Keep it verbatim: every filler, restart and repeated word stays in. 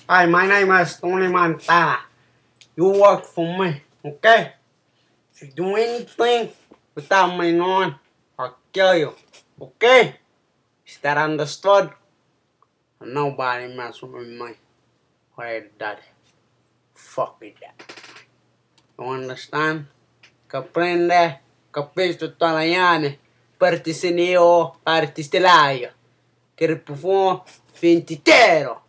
Hi, my name is Tony Montana. You work for me, okay? If you do anything without my knowing, I'll kill you, okay? Is that understood? Nobody mess with me. Where daddy? Fuck it, that. You understand? Comprende? Capisci italiano? Parti se ne ho, parti stelaio. Che il profumo fintitero.